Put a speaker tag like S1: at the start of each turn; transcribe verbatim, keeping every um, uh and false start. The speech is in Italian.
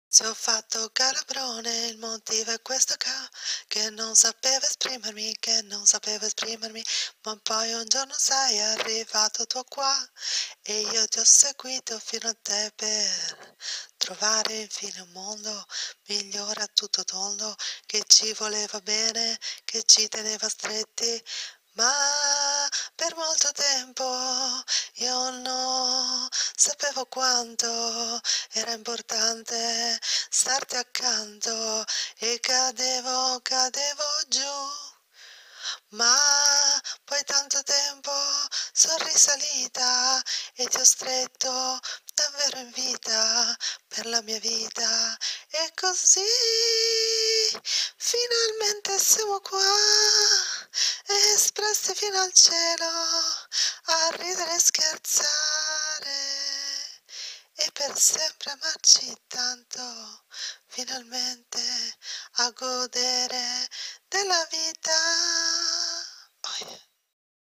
S1: Se ho fatto calabrone, il motivo è questo qua, che non sapevo esprimermi, che non sapevo esprimermi, ma poi un giorno sei arrivato tu qua e io ti ho seguito fino a te per trovare infine un mondo migliore a tutto tondo, che ci voleva bene, che ci teneva stretti, ma per molto tempo io no sapevo quanto era importante starti accanto e cadevo, cadevo giù. Ma poi tanto tempo son risalita e ti ho stretto davvero in vita per la mia vita. E così finalmente siamo qua, espressi fino al cielo, a ridere e scherzare e per sempre amarci tanto, finalmente a godere della vita.